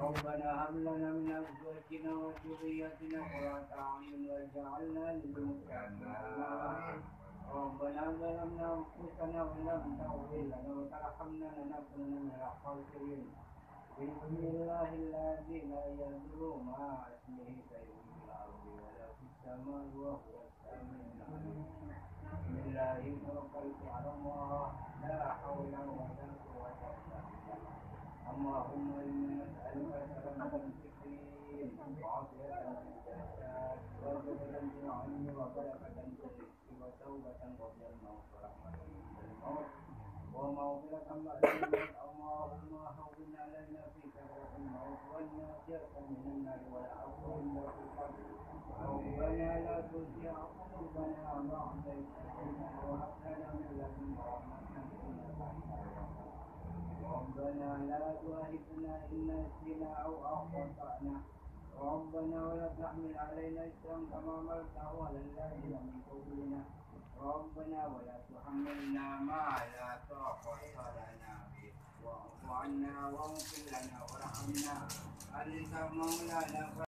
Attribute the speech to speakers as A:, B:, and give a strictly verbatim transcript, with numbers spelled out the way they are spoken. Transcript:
A: ربنا هب لنا من أزواجنا وذرياتنا قرة أعين واجعلنا للمتقين إماما ربنا ظلمنا أنفسنا وإن لم تغفر لنا وترحمنا لنكونن من الخاسرين بسم الله الذي لا يضر مع اسمه شيء في الأرض ولا في السماء وهو السميع العليم بسم الله توكلت على الله لا حول ولا قوة إلا بالله اللهم إنا نسألك سلامة الفكرين وعافية في الجسد ورغبة في العلم وبركة في الرزق وتوبة قبل الموت ورحمة عند الموت ومغفرة بعد الموت اللهم هون علينا في سكرة الموت والناجية من النار والعفو عند القبر ربنا لا تزغ قلوبنا بعد إذ هديتنا وهب لنا من لدنك رحمة إنك أنت الوهاب ربنا لا تؤاخذنا إن نسينا أو أخطأنا ربنا ولا تحمل علينا إصرا كما حملته على الذين من قبلنا ربنا ولا تحملنا ما لا طاقة لنا به واعف عنا واغفر لنا وارحمنا أنت مولانا